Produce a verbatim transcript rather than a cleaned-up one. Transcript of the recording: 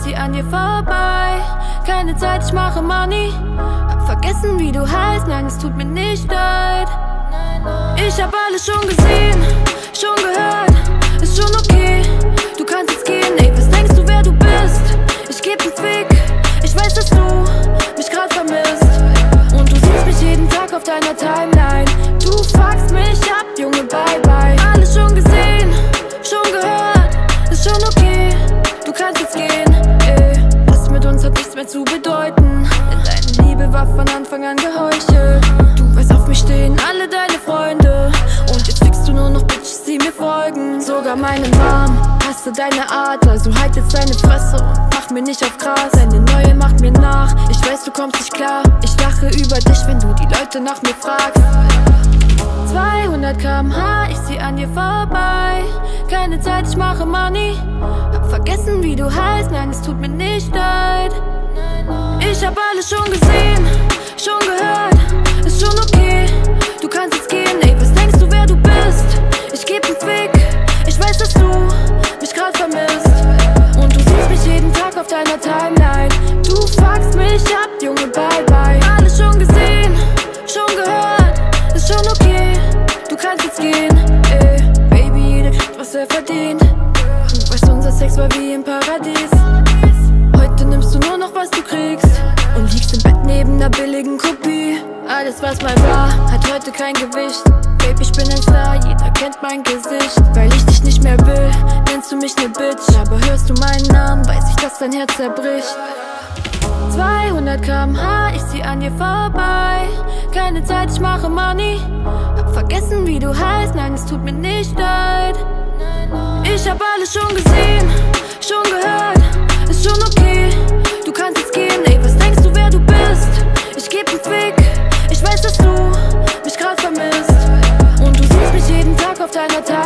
zieh an dir vorbei. Keine Zeit, ich mache Money. Hab vergessen, wie du heißt, nein, es tut mir nicht leid. Ich hab alles schon gesehen, schon gehört, ist schon okay. Du kannst jetzt gehen, ey, was denkst du, wer du bist? Ich geb den Fick, ich weiß, dass du mich grad vermisst. Und du siehst mich jeden Tag auf deiner Timeline. Du fuckst mich ab, Junge, bye bye. Alles schon gesehen, schon gehört, ist schon okay. Du kannst jetzt gehen, ey. Das mit uns hat nichts mehr zu bedeuten, denn deine Liebe war von Anfang an geheuchelt. Du weißt, auf mich stehen alle deine Freunde, und jetzt fickst du nur noch Bitches, die mir folgen. Sogar meine Mom hasste deine Art, also halt jetzt deine Fresse und mach mir nicht auf krass. Deine neue macht mir nach, ich weiß, du kommst nicht klar. Ich lache über dich, wenn du die Leute nach mir fragst. zweihundert Kilometer pro Stunde, ich zieh an dir vorbei. Keine Zeit, ich mache Money. Hab vergessen, wie du heißt, nein, es tut mir nicht leid. Ich hab alles schon gesehen, schon gehört, ist schon okay. Du kannst jetzt gehen, ey, was denkst du, wer du bist? Ich geb den Fick, ich weiß, dass du mich grad vermisst. Und du siehst mich jeden Tag auf deiner Timeline. Du fuckst mich ab, Junge, bye bye. Alles schon gesehen, schon gehört, ist schon okay. Du kannst jetzt gehen, ey. Baby, jeder kriegt, was er verdient. Du weißt, unser Sex war wie im Paradies. Heute nimmst du nur noch, was du kriegst, und liegst im Bett neben einer billigen Kopie. Alles, was mal war, hat heute kein Gewicht. Baby, ich bin ein Star, jeder kennt mein Gesicht. Weil ich dich nicht mehr will, nennst du mich ne Bitch. Aber hörst du meinen Namen, weiß ich, dass dein Herz zerbricht. zweihundert Kilometer pro Stunde, ich zieh an dir vorbei. Keine Zeit, ich mache Money. Hab vergessen, wie du heißt, nein, es tut mir nicht leid. Ich hab alles schon gesehen, schon gehört, ist schon okay. Du kannst jetzt gehen, ey, was denkst du, wer du bist? Ich geb den Fick, ich weiß, dass du mich grad vermisst. Und du siehst mich jeden Tag auf deiner Tag.